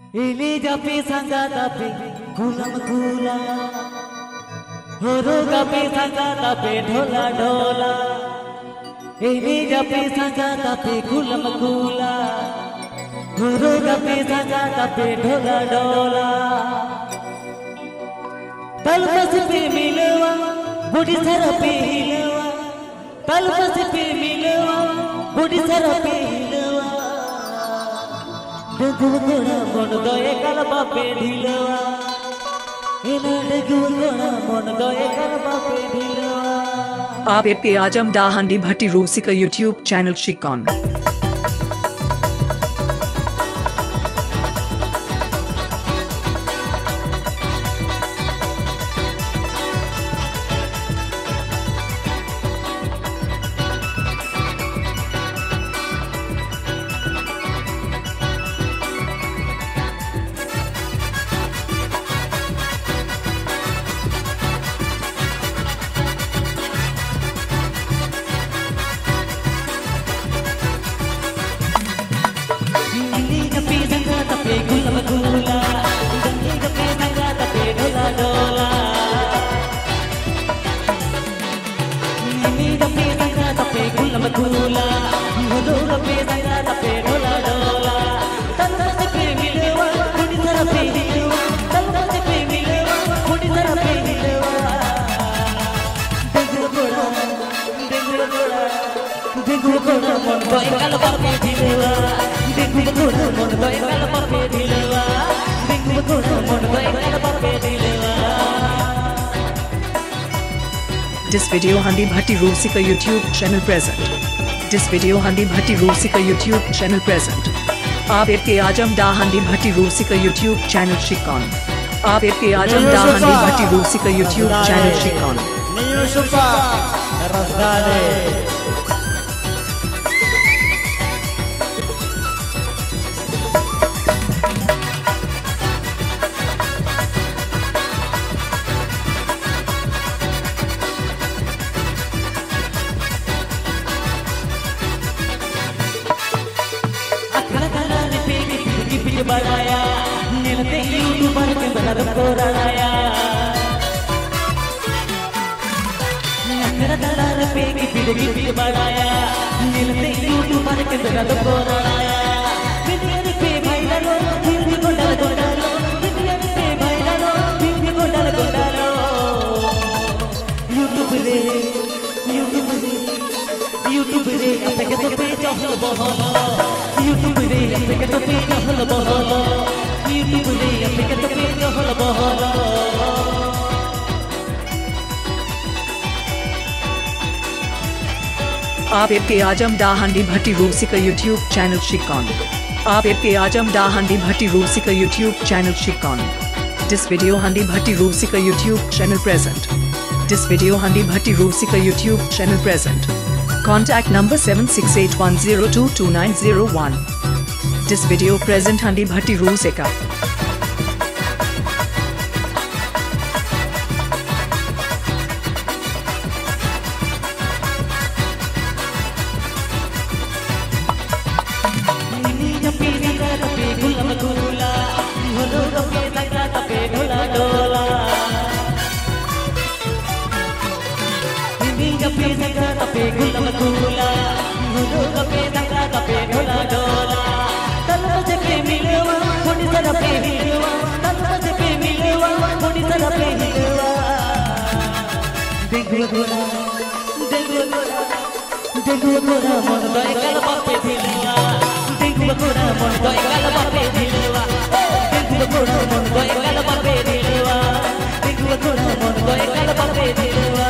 Ini japi sangga tapi gulam gula, horo japi sangga tapi ढोला ढोला. Ini japi sangga tapi gulam gula, horo japi sangga tapi ढोला ढोला. तलपस पे मिलवा बुढ़ी sir पे हिलवा, तलपस पे मिलवा बुढ़ी सर पे हिलवा. डगुव कोणा मन गए कलबा पे ढिलवा, इना डगुव कोणा मन गए कलबा पे ढिलवा. आप के आजम डाहंडी भट्टी रूसी का यूट्यूब चैनल शिकॉन. This video Handi Bhatti Rosi ka YouTube channel present. This video Handi Bhatti Rosi ka YouTube channel present. आप के आजम डाहंडी भट्टी रूसी का YouTube चैनल शिकॉन. आप के आजम डाहंडी भट्टी रूसी का YouTube चैनल शिकॉन. बढ़ाया नीलते यूट्यूबर के बदल को रड़ाया. दलाल पे की पीढ़ी बढ़ाया नीलते यूट्यूबर के बदल को रड़ाया. बिटिया पे भाई डालो फिर भी गोडल गोडालो, बिटिया पे भाई डालो फिर भी गोडल गोडालो. यूट्यूब रे अपने के तो पे चहल बहलो, यूट्यूब रे अपने के तो पे चहल बहलो, यूट्यूब रे अपने के तो पे चहल बहलो. आप के आजम डाहंडी भट्टी रूसी का YouTube चैनल शिकॉन. आप के आजम डाहंडी भट्टी रूसी का YouTube चैनल शिकॉन. This video Handi Bhatti Rosi ka YouTube channel present. This video Handi Bhatti Rosi ka YouTube channel present. Contact number 7681022901. This video present Handi Bhatti Rosi ka. पे गुलाम गुला गुलो पे दंगा पे ढोला ढोला. तलपस पे मिलवा थोड़ी सर पे हिलवा, तलपस पे मिलवा थोड़ी सर पे हिलवा. देखो गोरा मन गए कलबा पे ढिलवा, देखो गोरा मन गए कलबा पे ढिलवा, देखो गोरा मन गए कलबा पे ढिलवा, देखो गोरा मन गए कलबा पे ढिलवा.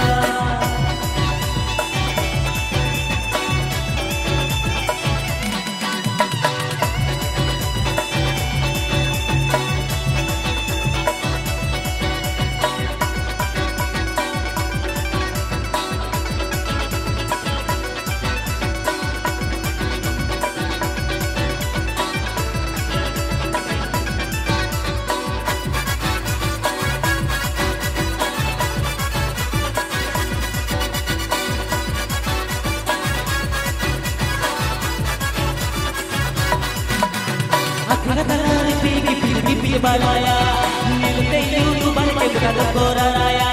वीडियो बनाया मिलते यूट्यूबर के गल कोराया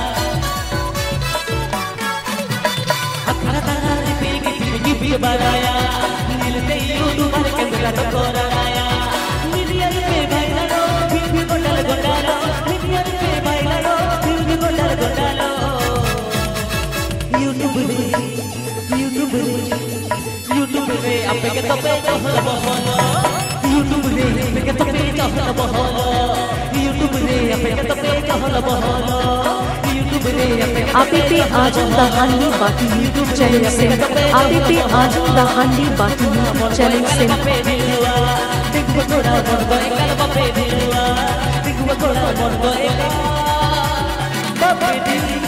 अखरा तारे पे वीडियो बनाया मिलते यूट्यूबर के गल कोराया मिलियन पे भाईलालो फिर भी गोंडालो गोंडालो मिलियन पे भाईलालो फिर भी गोंडालो गोंडालो यूट्यूब रे आपे के तपे कहल बहलो यूट्यूब रे आपे के तपे कहल बहलो यूट्यूब रे आपे के तपे कहल बहलो यूट्यूब रे आपे पे आजम दहांडी बाकी यूट्यूब चैनल से आपे पे आजम दहांडी बाकी यूट्यूब चैनल से देखो थोड़ा मन गए कल बापे दिलवा देखो थोड़ा मन गए बापे दिलवा